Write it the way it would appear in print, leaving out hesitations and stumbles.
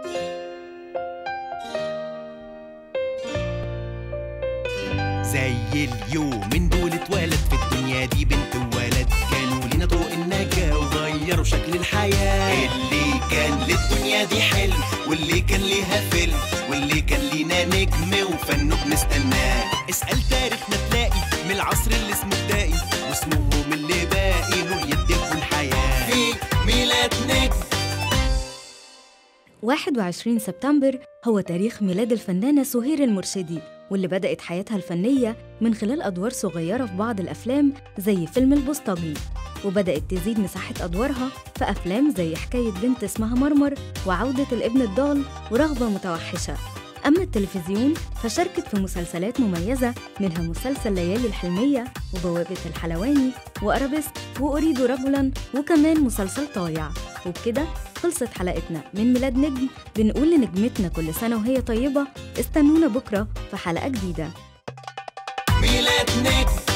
زي اليومين دول اتولد في الدنيا دي بنت وولد، كانوا لينا طرق النجاة وغيروا شكل الحياة. اللي كان للدنيا دي حلم، واللي كان ليها فيلم، واللي كان لينا نجم وفنه بنستناه. اسأل تاريخنا تلاقي من العصر اللي اسمه بدائي، واسمهم اللي باقي نور يديكوا الحياة في ميلاد نجم. 21 سبتمبر هو تاريخ ميلاد الفنانة سهير المرشدي، واللي بدأت حياتها الفنية من خلال أدوار صغيرة في بعض الأفلام زي فيلم البوسطجي، وبدأت تزيد مساحة أدوارها في أفلام زي حكاية بنت اسمها مرمر وعودة الابن الضال ورغبة متوحشة. أما التلفزيون فشاركت في مسلسلات مميزة، منها مسلسل ليالي الحلمية وبوابة الحلواني وأرابيسك وأريد رجلاً، وكمان مسلسل طايع. وبكده خلصت حلقتنا من ميلاد نجم. بنقول لنجمتنا كل سنة وهي طيبة. استنونا بكرة في حلقة جديدة. ميلاد نجم.